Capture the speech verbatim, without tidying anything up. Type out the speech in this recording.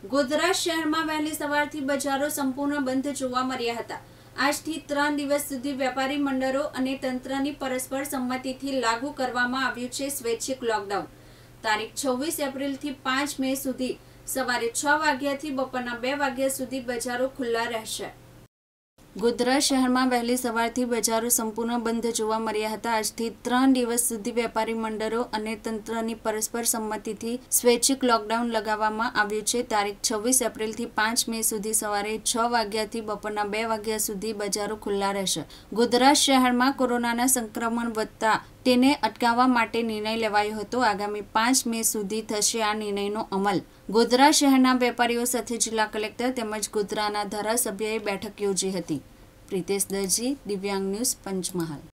ગોધરા શહેરમાં વહેલી સવારથી બજારો સંપૂર્ણ બંધ જોવા મળ્યા હતા। આજથી ત્રણ દિવસ સુધી વેપારી મંડળો અને તંત્રની પરસ્પર સંમતિથી લાગુ કરવામાં આવ્યું છે સ્વૈચ્છિક લોકડાઉન। તારીખ છવ્વીસ એપ્રિલથી પાંચ મે સુધી સવારે છ વાગ્યાથી બપોરના બે વાગ્યા સુધી બજારો ખુલ્લા રહેશે। ગોધરા શહેરમાં વહેલી સવારથી બજારો સંપૂર્ણ બંધ જોવા મળ્યા હતા। આજથી ત્રણ દિવસ સુધી વેપારી મંડળો અને તંત્રની પરસ્પર સંમતિથી સ્વૈચ્છિક લોકડાઉન લગાવવામાં આવ્યું છે। તારીખ છવ્વીસ એપ્રિલથી પાંચ મે સુધી સવારે છ વાગ્યાથી બપોરના બે વાગ્યા સુધી બજારો ખુલ્લા રહેશે। ગોધરા શહેરમાં કોરોનાના સંક્રમણ વધતા તેને અટકાવવા માટે નિર્ણય લેવાયો હતો। આગામી પાંચ મે સુધી થશે આ નિર્ણયનો અમલ। ગોધરા શહેરના વેપારીઓ સાથે જિલ્લા કલેક્ટર તેમજ ગોધરાના ધારાસભ્યએ બેઠક યોજી હતી। પ્રિતેશ દરજી, દિવ્યાંગ ન્યૂઝ, પંચમહાલ।